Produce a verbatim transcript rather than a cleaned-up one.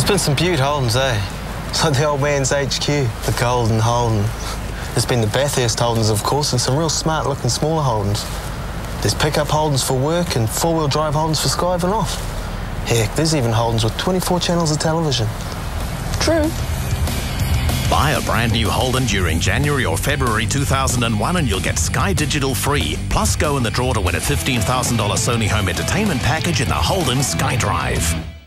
been some beaut Holdens, eh? It's like the old man's H Q, the Golden Holden. There's been the Bathurst Holdens, of course, and some real smart-looking smaller Holdens. There's pickup Holdens for work and four-wheel drive Holdens for skiving off. Heck, there's even Holdens with twenty-four channels of television. True. Buy a brand new Holden during January or February two thousand one and you'll get Sky Digital free. Plus go in the draw to win a fifteen thousand dollar Sony home entertainment package in the Holden Sky Drive.